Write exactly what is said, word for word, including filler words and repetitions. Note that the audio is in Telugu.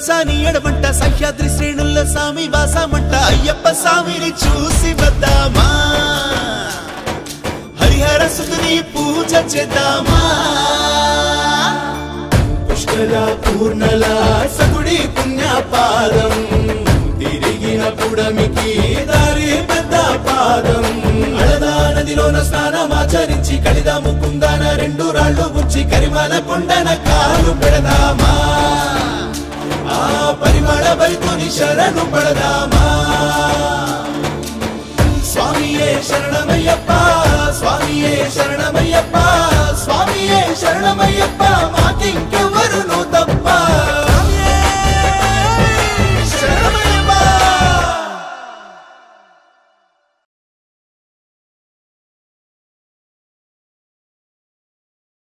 పచ్చాని ఎడమంట సహ్యాద్రి శ్రేణుల్లో సామి వాసమంట అయ్యప్ప స్వామిని చూసి వద్దామా హరిహర సుతుని పూజ చేద్దామా పుష్కల పూర్ణల సగుడి పుణ్యపాదం తిరిగిన పుడమికి దారి పెద్ద పాదం అడదా నదిలోన స్నానమాచరించి కలిదా ముకుందాన రెండు రాళ్ళు గుచ్చి కరిమల కొండన కాలు పెడదామా ఆ పరిమళ భరితుని శరణు పడదామా స్వామియే శరణమయ్యప్ప స్వామియే శరణమయ్యప్ప స్వామియే శరణమయ్యప్ప మాకింకెవరును తప్ప